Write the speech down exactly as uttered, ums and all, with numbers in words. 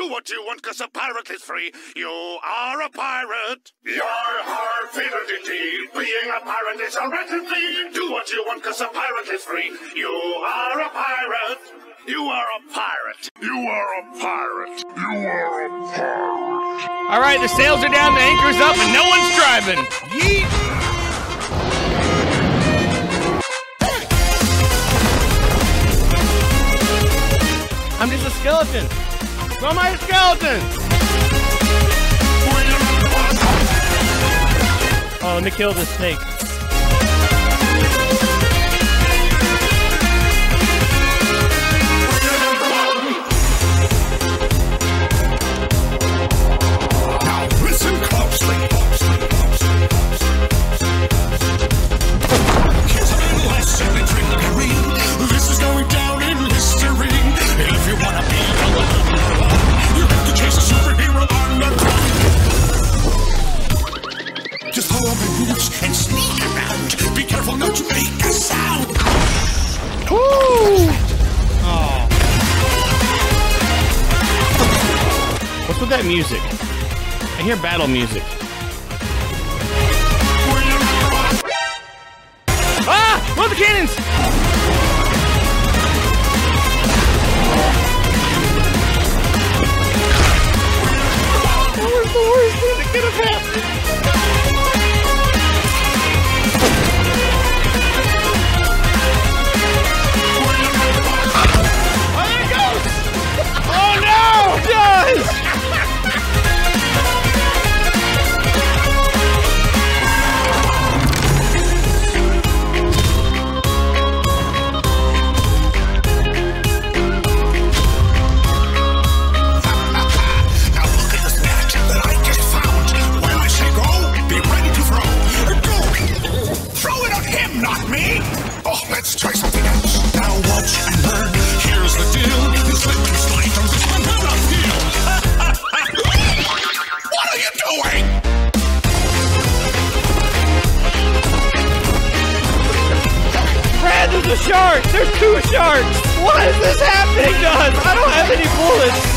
Do what you want, cause a pirate is free. You are a pirate. You're our favorite indeed. Being a pirate is a right indeed. Do what you want, cause a pirate is free. You are a pirate. You are a pirate. You are a pirate. You are a pirate. All right, the sails are down, the anchor's up, and no one's driving. Yeet! I'm just a skeleton. So am I a skeleton? Oh, let me kill this snake. Now listen closely. Here's a little lesson in trickery. This is going down in history. If you wanna be a little you have to chase a superhero on the ground. Just follow the rules and sneak around. Be careful not to make a sound. Woo! Oh. What's with that music? I hear battle music. Ah! Load the cannons! That was the worst thing that could have happened. Oh, there it goes! Oh no! It does! Not me! Oh, let's try something else. Now watch and learn. Here's the deal. You slip and slide from this banana peel. What are you doing? Brad, there's a shark! There's two sharks! Why is this happening to us? I don't have any bullets!